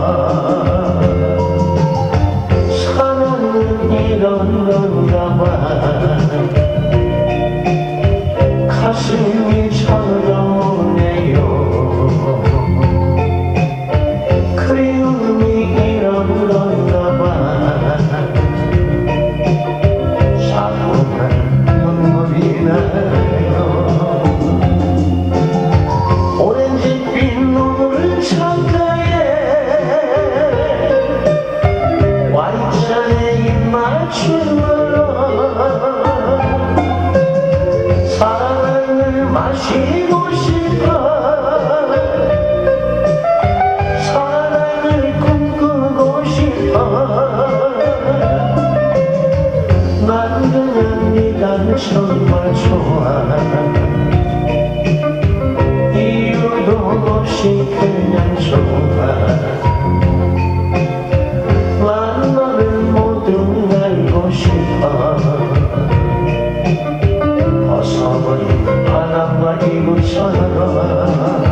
사랑은 이런 건가 봐. 가슴이 철렁해요. 그리움이 이런 건가 봐. 자꾸만 눈물이 나요. 오렌지빛 눈물 창가에 와인잔에 입 맞추며 사랑을 마시고 싶어. 사랑을 꿈꾸고 싶어. 난 그냥 네가 정말 좋아. 이유도 없이 그냥 좋아. 난 너를 모두 알고 싶어. 벗어버린 바람과 이불처럼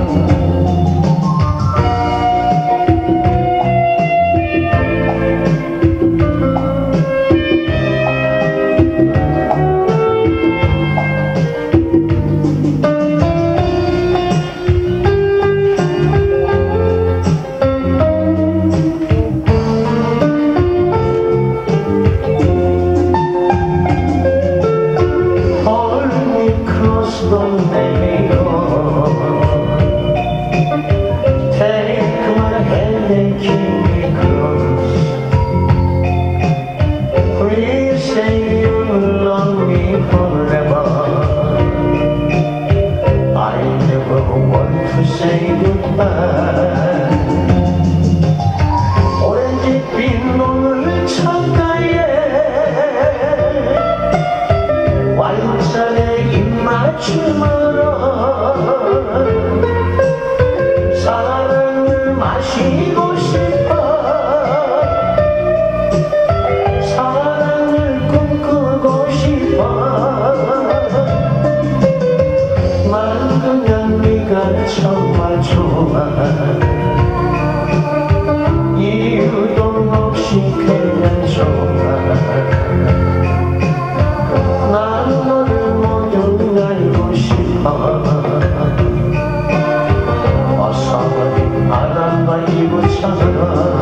Don't let me go. Take my hand and keep me close. Please say you'll love me forever. I never want to say goodbye. 오렌지빛 눈물 창가에 와인잔에 입 맞추며 사랑을 마시고 싶어. 사랑을 꿈꾸고 싶어. 난 그냥 네가 정말 좋아. 이유도 없이 그냥 좋아. 난 너를 모두 알고 싶어. 벗어버린 바람과 이불처럼